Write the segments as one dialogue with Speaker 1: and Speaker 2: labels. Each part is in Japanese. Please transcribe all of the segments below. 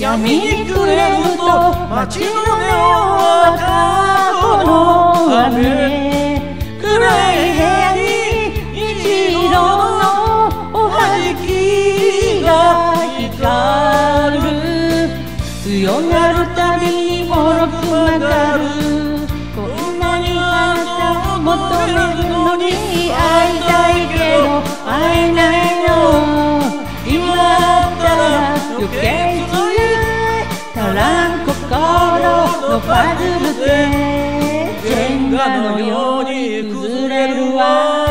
Speaker 1: 闇に暮れると街のネオンは過去の雨。暗い部屋に一度のおはじきが光る。強がるたびに脆く曲がる。こんなにあなたを求めるのに会いたいけど会えないの。今だったら余計に足らん心のパズルでジェンガのように崩れるわ。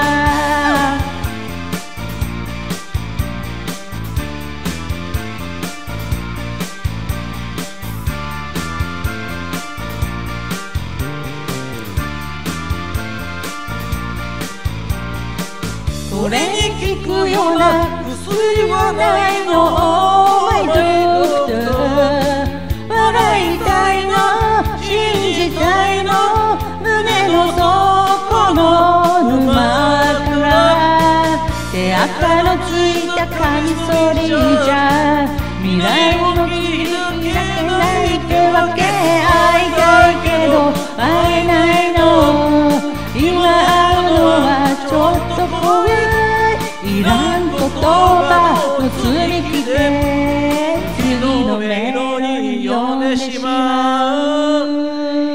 Speaker 1: それに効くような薬はないの。マイドクター笑いたいの信じたいの胸の底の沼から手垢のついたカミソリじゃ未来を切り抜けないってわけ。会いたいけど会えないの。今会うのはちょっと怖い。いらん言葉を積み木で次のメロディー読んでしまう。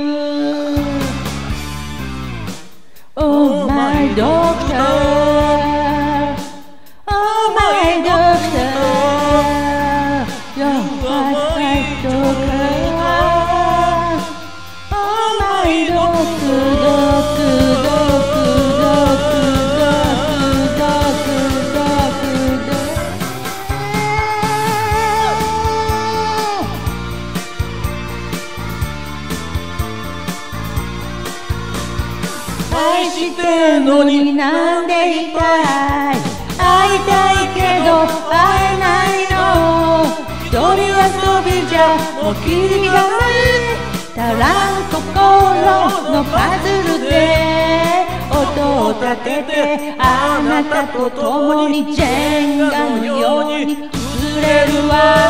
Speaker 1: Oh my doctor, oh my doctor, you're my doctor, oh my doctor,愛してんのになんでいたい。会いたいけど会えないの。一人遊びじゃもうキリがない。足らん心のパズルで音を立ててあなたと共にジェンガのように崩れるわ。